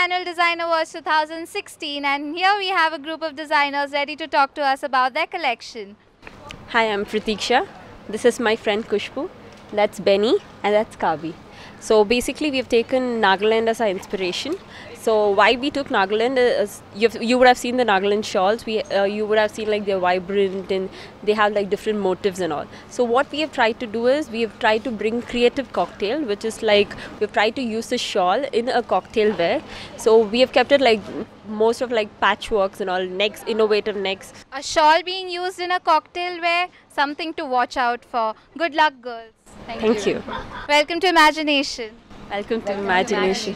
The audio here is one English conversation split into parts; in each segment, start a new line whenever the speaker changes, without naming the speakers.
Annual Design Awards 2016, and here we have a group of designers ready to talk to us about their collection.
Hi, I'm Pratheeksha. This is my friend Khushbu. That's Benny and that's Kabi. So basically we have taken Nagaland as our inspiration. So why we took Nagaland is you would have seen the Nagaland shawls. You would have seen like they're vibrant and they have like different motifs and all. So what we have tried to do is we have tried to bring creative cocktail, which is like we've tried to use the shawl in a cocktail wear. So we have kept it like most of like patchworks and all, necks, innovative necks.
A shawl being used in a cocktail wear, something to watch out for. Good luck, girls.
Thank you.
Welcome to Imagination.
Welcome to Imagination.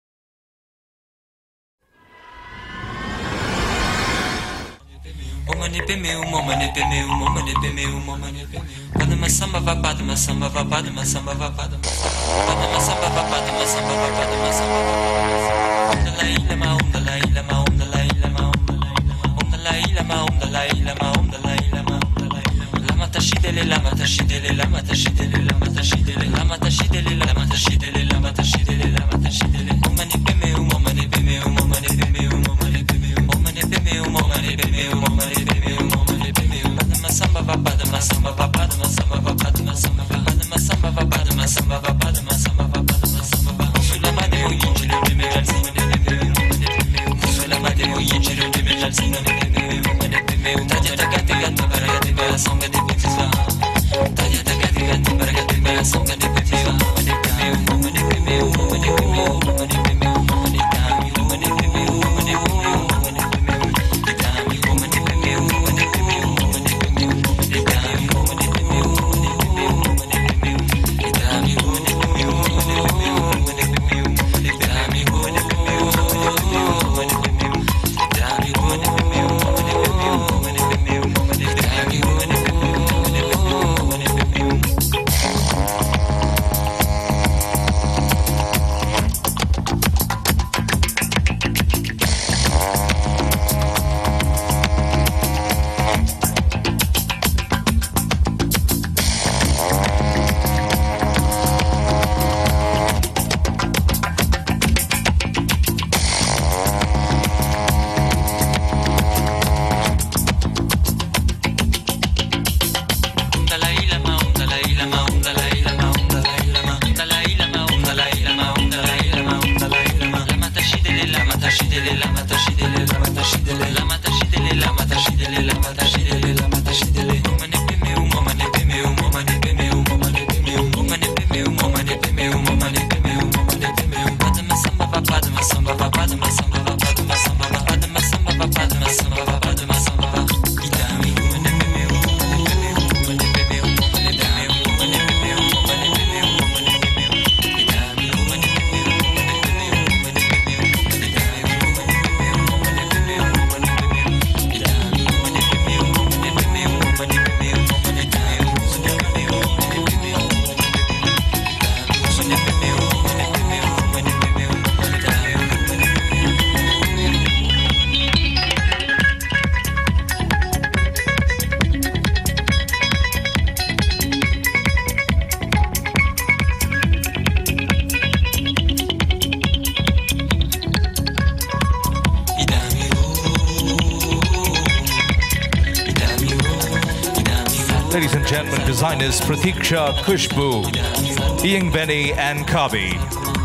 Ladies and gentlemen, designers Pratheeksha, Khushbu, Eyingbeni and Kabi.